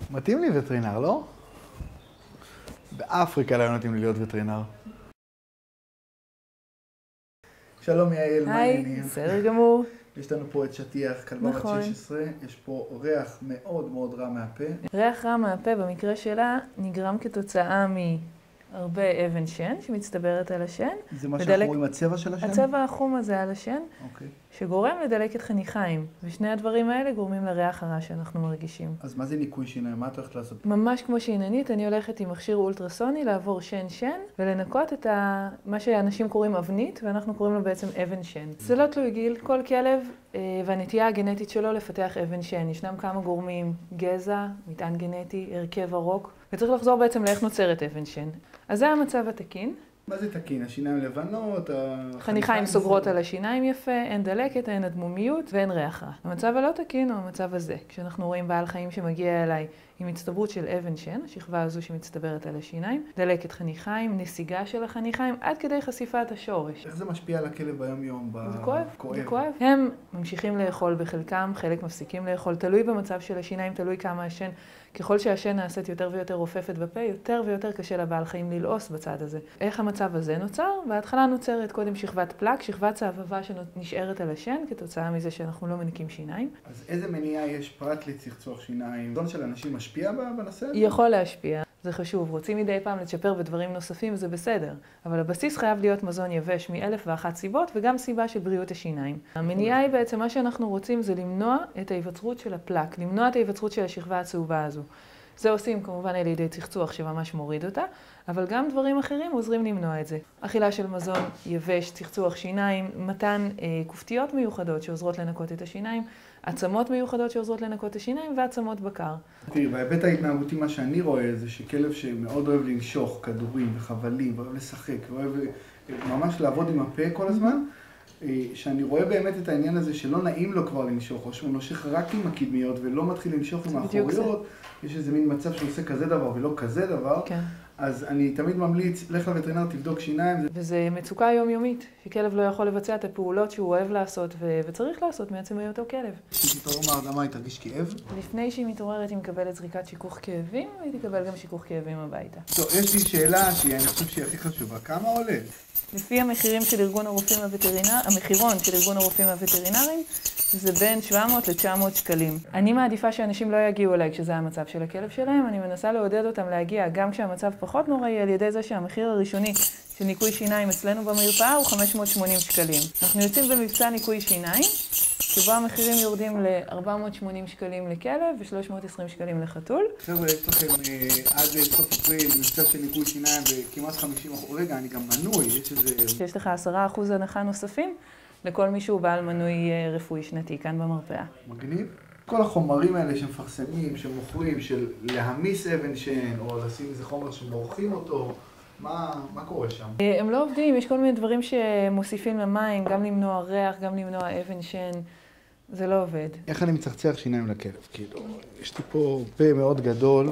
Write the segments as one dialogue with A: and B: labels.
A: מתאים לי וטרינר, לא? באפריקה לא מתאים לי להיות וטרינר. שלום יעל, מה העניינים?
B: היי, בסדר גמור.
A: יש לנו פה את שטיח, כלבה בת 16, יש פה ריח מאוד מאוד רע מהפה.
B: ריח רע מהפה במקרה שלה נגרם כתוצאה מהרבה אבן שן שמצטברת על השן.
A: זה מה שאנחנו רואים, הצבע של השן?
B: הצבע החום הזה על השן, שגורם לדלקת חניכיים. ושני הדברים האלה גורמים לריח הרע שאנחנו מרגישים.
A: אז מה זה ניקוי שיניים? מה את הולכת לעשות?
B: ממש כמו שעיננית, אני הולכת עם מכשיר אולטרסוני לעבור שן ולנקות את מה שאנשים קוראים אבנית, ואנחנו קוראים לו בעצם אבן שן. זה לא תלוי גיל, כל כלב והנטייה הגנטית שלו לפתח אבן שן. ישנם כמה גורמים, גזע, מטען גנטי, הרכב הרוק, וצריך לחזור בעצם לאיך נוצרת אבן שן. אז זה המצב התקין.
A: מה זה תקין? השיניים לבנות?
B: חניכיים סוגרות על השיניים יפה, אין דלקת, אין אדמומיות ואין ריח רע. המצב הלא תקין הוא המצב הזה. כשאנחנו רואים בעל חיים שמגיע אליי עם הצטברות של אבן שן, השכבה הזו שמצטברת על השיניים, דלקת חניכיים, נסיגה של החניכיים, עד כדי חשיפת השורש.
A: איך זה משפיע על הכלב ביום-יום?
B: זה כואב, זה כואב. הם ממשיכים לאכול בחלקם, חלק מפסיקים לאכול, תלוי במצב של השיניים, תלוי כמה השן. ככל שהשן נעשית יותר ויותר רופפת בפה, יותר ויותר קשה לבעל חיים ללעוס בצד הזה. איך המצב הזה נוצר? בהתחלה נוצרת קודם שכבת פלק, שכבת צהבהבה שנשארת על השן, כתוצאה מזה שאנחנו לא מניקים שיניים.
A: אז איזה מניעה יש פרט לצחצוח שיניים? מזון של אנשים משפיע בנושא הזה?
B: יכול להשפיע. זה חשוב. רוצים מדי פעם לצ'פר בדברים נוספים, זה בסדר. אבל הבסיס חייב להיות מזון יבש מ1,001 סיבות, וגם סיבה של בריאות השיניים. המניעה היא בעצם מה שאנחנו רוצים זה למנוע את ההיווצרות של הפלק, למנוע את ההיווצרות של השכבה הצהובה הזו. זה עושים כמובן על ידי צחצוח שממש מוריד אותה, אבל גם דברים אחרים עוזרים למנוע את זה. אכילה של מזון יבש, צחצוח שיניים, מתן כופתיות מיוחדות שעוזרות לנקות את השיניים, עצמות מיוחדות שעוזרות לנקות את השיניים ועצמות בקר.
A: תראי, בהיבט ההתנהגותי מה שאני רואה זה שכלב שמאוד אוהב לנשוך כדורים וחבלים, ואוהב לשחק, ואוהב ממש לעבוד עם הפה כל הזמן, שאני רואה באמת את העניין הזה שלא נעים לו כבר לנשוך, או שהוא נושך רק עם הקדמיות ולא מתחיל לנשוך עם האחוריות, יש איזה מין מצב שהוא עושה כזה דבר ולא כזה דבר, אז אני תמיד ממליץ, לך לווטרינר, תבדוק שיניים.
B: וזה מצוקה יומיומית, שכלב לא יכול לבצע את הפעולות שהוא אוהב לעשות וצריך לעשות מעצם היותו כלב.
A: כשתתעורר מהרדמה היא תרגיש כאב?
B: לפני שהיא מתעוררת היא מקבלת זריקת שיכוך כאבים, והיא תקבל גם שיכוך כאבים הביתה.
A: טוב, יש לי שאלה שאני חושב שהיא הכי חשובה, כמה עולה?
B: לפי המחירים של ארגון הרופאים הווטרינריים, המחירון של ארגון הרופאים הווטרינריים, זה בין 700 ל-900 שקלים. אני מעדיפה שאנשים לא יגיעו אליי כשזה המצב של הכלב שלהם, אני מנסה לעודד אותם להגיע גם כשהמצב פחות נוראי, על ידי זה שהמחיר הראשוני של ניקוי שיניים אצלנו במרפאה הוא 580 שקלים. אנחנו יוצאים במבצע ניקוי שיניים, שבו המחירים יורדים ל-480 שקלים לכלב ו-320 שקלים לחתול.
A: חבר'ה, יש לכם עד סוף אפריל מבצע של ניקוי שיניים וכמעט 50%. רגע, אני גם מנוי, יש איזה...
B: יש לך 10% הנחה נוספים לכל מי שהוא בעל מנוי רפואי שנתי כאן במרפאה.
A: מגניב. כל החומרים האלה שמפרסמים, שמוכרים, של להמיס אבן שן או לשים איזה חומר שמורחים אותו, מה קורה שם?
B: הם לא עובדים, יש כל מיני דברים שמוסיפים למים, גם למנוע ריח, גם למנוע אבן שן. זה לא עובד.
A: איך אני מצחצח שיניים לכלב? כאילו, יש לי פה פה מאוד גדול.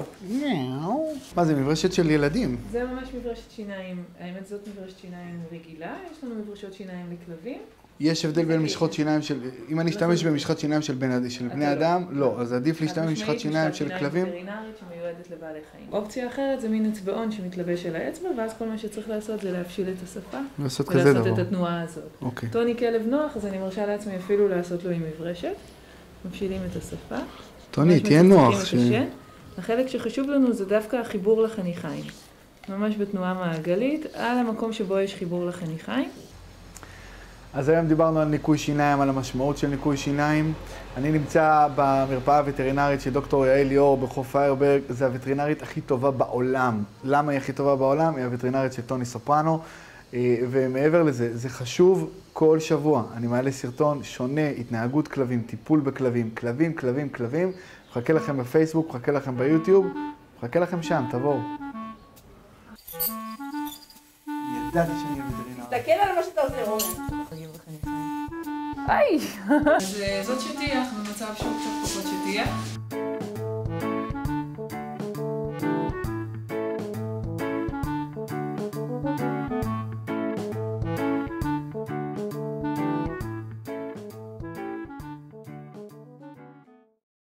A: מה זה, מברשת של ילדים?
B: זה ממש מברשת שיניים. האמת זאת מברשת שיניים רגילה. יש לנו מברשות שיניים לכלבים.
A: יש הבדל בין משחות שיניים של... אם אני אשתמש במשחת שיניים של בני אדם, לא. אז עדיף להשתמש במשחת שיניים של כלבים?
B: משחת שיניים וטרינרית שמיועדת לבעלי חיים. אופציה אחרת זה מין אצבעון שמתלבש על האצבע, ואז כל מה שצריך לעשות זה להפשיל את השפה.
A: לעשות כזה דבר.
B: ולעשות את התנועה הזאת. טוני כלב נוח, אז אני מרשה לעצמי אפילו לעשות לו עם מברשת. מפשילים את השפה.
A: טוני, תהיה נוח.
B: החלק שחשוב לנו זה דווקא החיבור לחניכיים. ממש בתנועה מעגלית, על המקום שבו יש חיבור לחניכיים.
A: אז היום דיברנו על ניקוי שיניים, על המשמעות של ניקוי שיניים. אני נמצא במרפאה הווטרינרית של דוקטור יעל ליאור בחוף פיירברג. זו הווטרינרית הכי טובה בעולם. למה היא הכי טובה בעולם? היא הווטרינרית של טוני סופרנו. ומעבר לזה, זה חשוב כל שבוע. אני מעלה סרטון שונה, התנהגות כלבים, טיפול בכלבים, כלבים, כלבים, כלבים. מחכה לכם בפייסבוק, מחכה לכם ביוטיוב, מחכה לכם שם, תבואו. ידעתי שאני הווטרינר.
C: תסתכל על מה שאתה עושה, רונן.
B: היי! אז זאת שטיח, במצב שהוא קצת פחות שטיח.